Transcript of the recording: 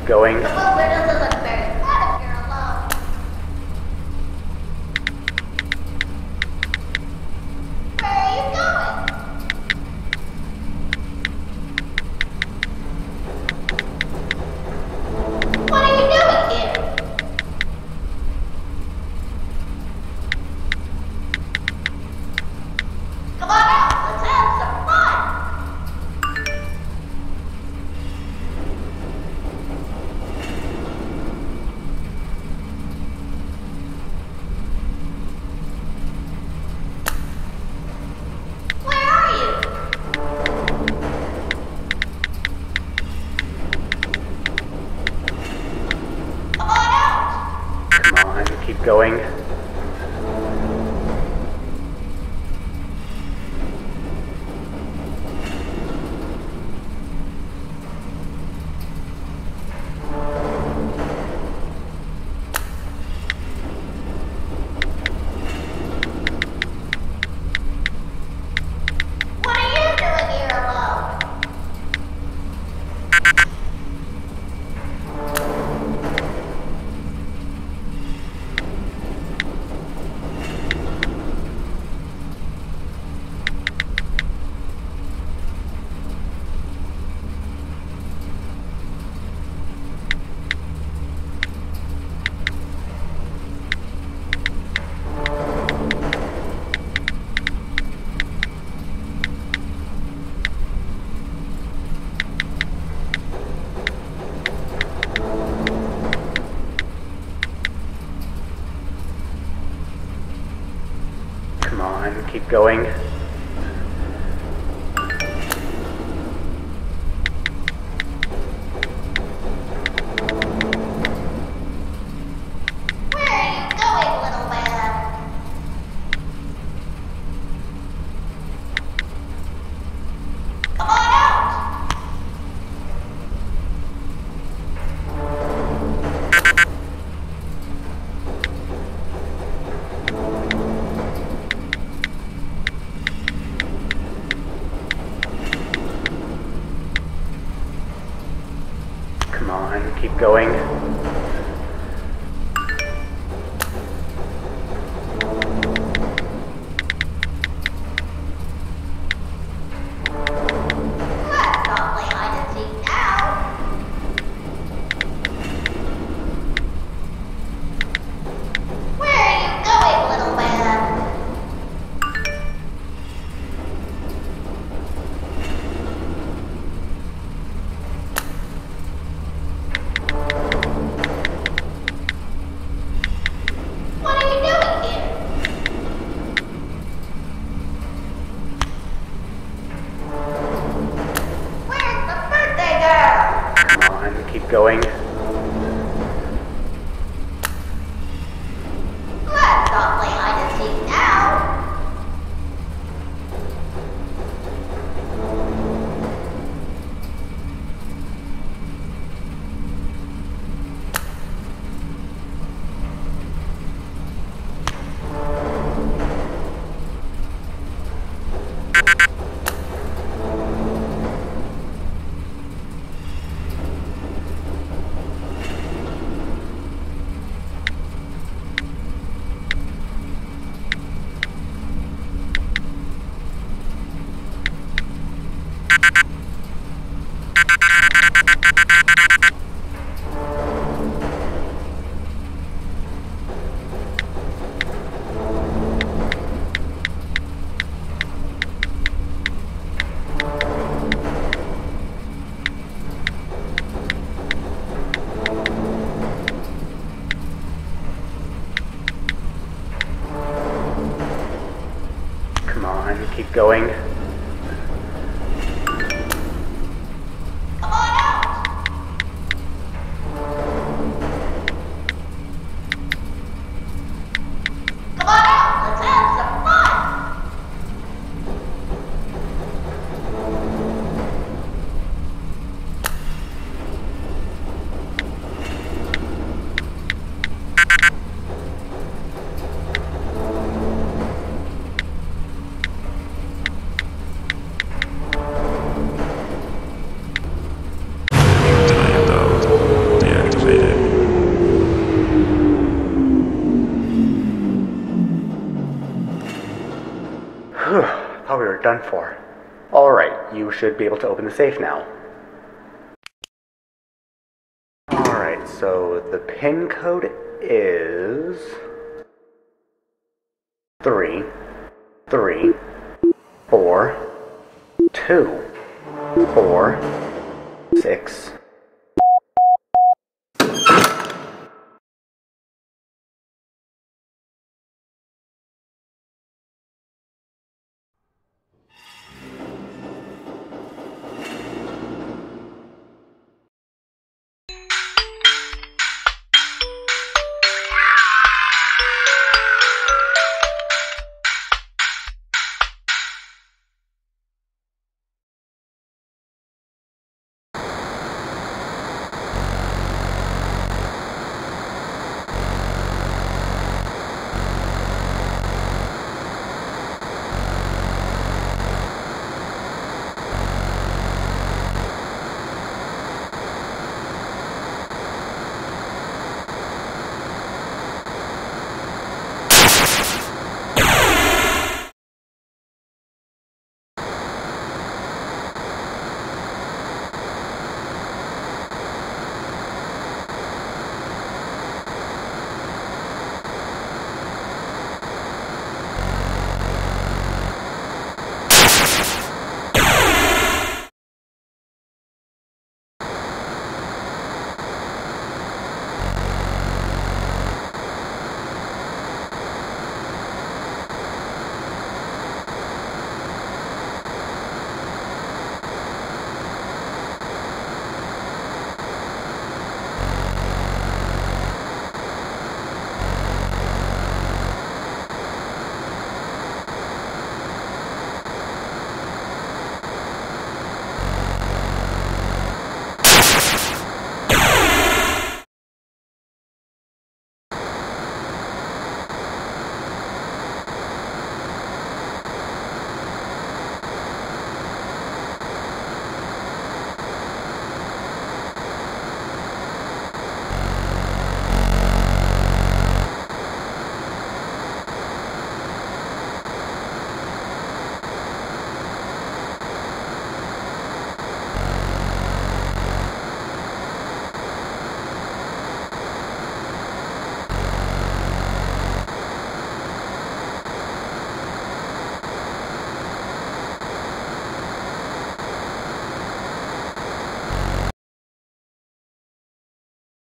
keep going. The welder doesn't look very flat if you're alone. Where are you going? What are you doing here? Come on out, let's have some fun! Where are you? Come on out! Come on, keep going. What are you doing here alone? Come on, keep going. Where are you going, little man? Come on out! Come on, keep going. Let's not play hide and seek now. Where are you going, little man? What are you doing here? Where's the birthday girl? Come on, keep going. Let's not play hide and seek now. Come on, keep going. Come on out! done for. Alright, you should be able to open the safe now. Alright, so the PIN code is 3, 3, 4, 2, 4, 6,